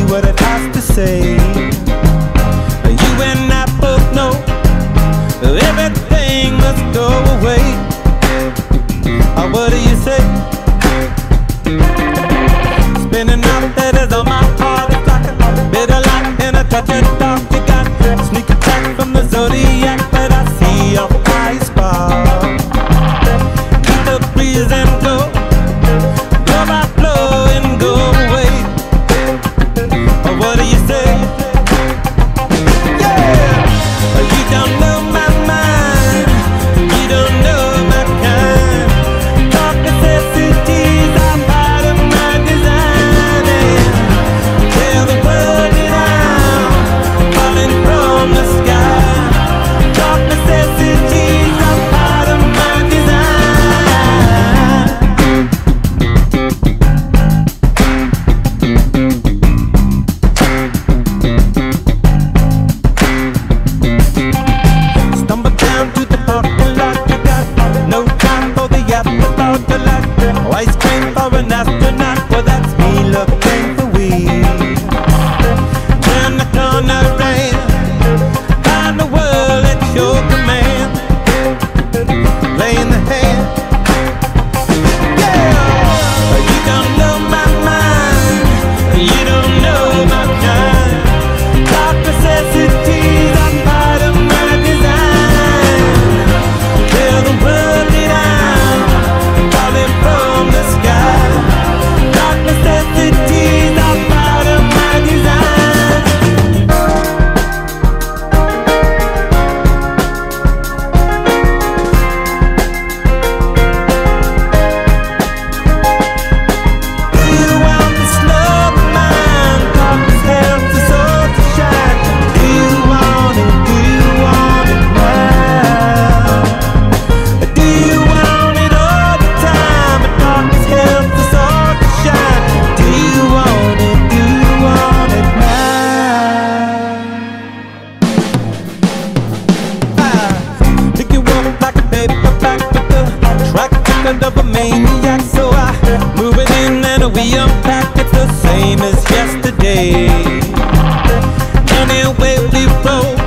what it has to say. You and I both know everything must go away. What do you say? Spinning out letters on my heart, it's like a bitter light in a touch of dark. You got sneak attack from the zodiac, but I see your eyes spark. Keep the breeze and go, blow by blow and go away. What do you say? Yeah! You don't know my mind, you don't know my kind. Talk necessities are part of my design, and tell the world that I'm falling from the sky. Talk necessities are part of my Stumble down to the parking lot, you got no time for the afterthought. The light ice cream for an astronaut, well that's me looking for weed. Turn the corner and find the world at your command. Playing the hand. Yeah! You don't know my mind, you don't know my kind. Talk necessities are part of my design. Tell the world that I'm falling from the sky. Talk necessities are part of my design. Do you want this love of mine? Talk this help the soul to shine. Do you want it? Do you want it now? Do you want it all the time? Talk this help the soul to shine. Do you want it? Do you want it now? Think you want it like a paperback with the track record of a maniac. So I move it in and we unpack. It's the same as yesterday. Anyway we roll,